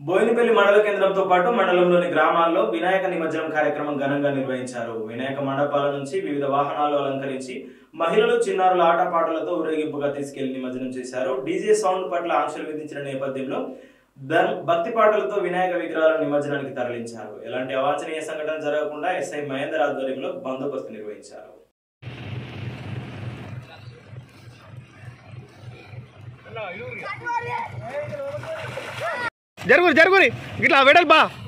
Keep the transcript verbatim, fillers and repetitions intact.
బోయినపల్లి మండల కేంద్రంతో పాటు మండలంలోని గ్రామాల్లో వినాయక నిమజ్జనం కార్యక్రమం ఘనంగా నిర్వహించారు. వినాయక మండపాల నుంచి వివిధ వాహనాలు అలంకరించి మహిళలు చిన్నారుల ఆటపాటలతో ఊరేగింపుగా తీసుకెళ్లి నిమజ్జనం చేశారు. డీజే సౌండ్ పట్ల ఆంక్షలు విధించిన నేపథ్యంలో భక్తి పాటలతో వినాయక విగ్రహాలను నిమజ్జనానికి తరలించారు. ఎలాంటి అవాంఛనీయ సంఘటన జరగకుండా ఎస్ఐ మహేందర్ ఆధ్వర్యంలో బందోబస్తు నిర్వహించారు. జరుగురి జరుగురి ఇట్లా వెడల్ బా